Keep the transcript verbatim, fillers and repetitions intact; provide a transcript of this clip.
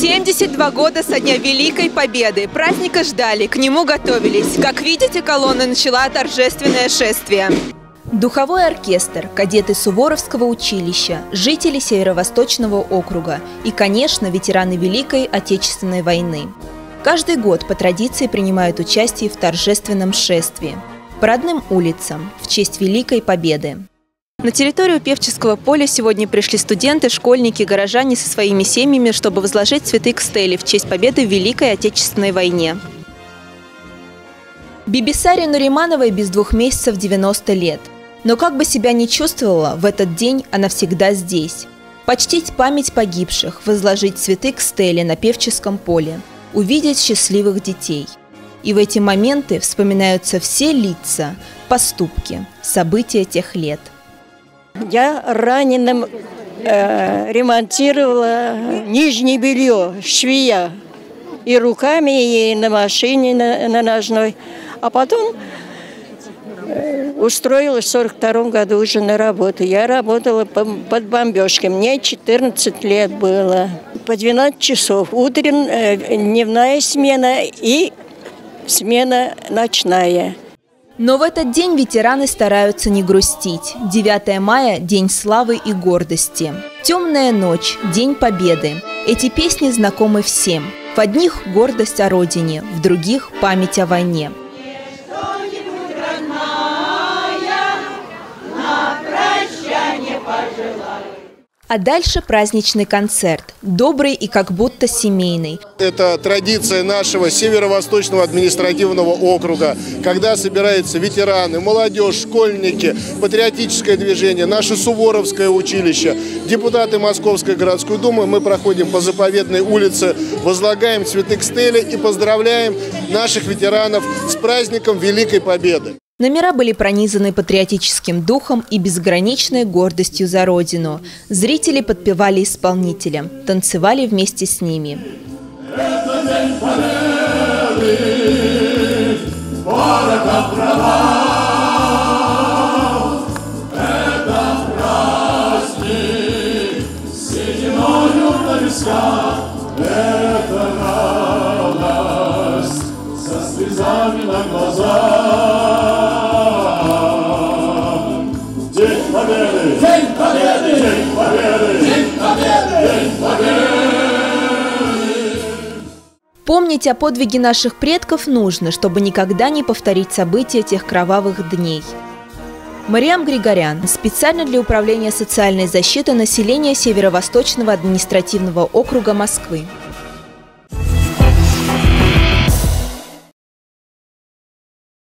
семьдесят два года со дня Великой Победы. Праздника ждали, к нему готовились. Как видите, колонна начала торжественное шествие. Духовой оркестр, кадеты Суворовского училища, жители Северо-Восточного округа и, конечно, ветераны Великой Отечественной войны. Каждый год по традиции принимают участие в торжественном шествии по родным улицам в честь Великой Победы. На территорию Певческого поля сегодня пришли студенты, школьники, горожане со своими семьями, чтобы возложить цветы к стеле в честь победы в Великой Отечественной войне. Бибисаре Нуримановой без двух месяцев девяносто лет. Но как бы себя ни чувствовала, в этот день она всегда здесь. Почтить память погибших, возложить цветы к стеле на Певческом поле, увидеть счастливых детей. И в эти моменты вспоминаются все лица, поступки, события тех лет. Я раненым э, ремонтировала нижнее белье, швея, и руками, и на машине на, на ножной. А потом э, устроилась в сорок втором году уже на работу. Я работала по, под бомбежкой. Мне четырнадцать лет было. По двенадцать часов. Утренняя, э, дневная смена и смена ночная. Но в этот день ветераны стараются не грустить. девятое мая – День славы и гордости. «Темная ночь» – День Победы. Эти песни знакомы всем. В одних – гордость о родине, в других – память о войне. А дальше праздничный концерт, добрый и как будто семейный. Это традиция нашего Северо-Восточного административного округа, когда собираются ветераны, молодежь, школьники, патриотическое движение, наше Суворовское училище, депутаты Московской городской думы. Мы проходим по заповедной улице, возлагаем цветы к стеле и поздравляем наших ветеранов с праздником Великой Победы. Номера были пронизаны патриотическим духом и безграничной гордостью за Родину. Зрители подпевали исполнителям, танцевали вместе с ними. Это день победы, ворога права. Это праздник, сединою на висках. Это радость, со слезами на глазах. День Победы! День Победы! День Победы! День Победы! День Победы! Помнить о подвиге наших предков нужно, чтобы никогда не повторить события тех кровавых дней. Мариам Григорян. Специально для Управления социальной защиты населения Северо-Восточного административного округа Москвы.